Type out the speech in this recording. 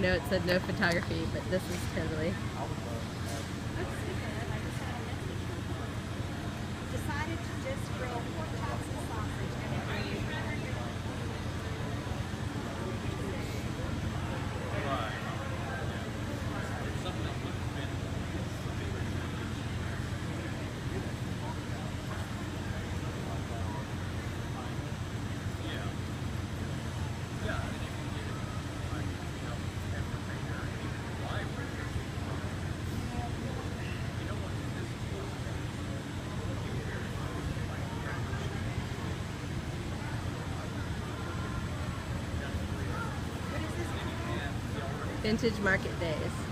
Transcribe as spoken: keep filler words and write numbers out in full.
know it said no photography, but this is totally. Decided to just grill pork chops and sausage and everything. Vintage Market Days.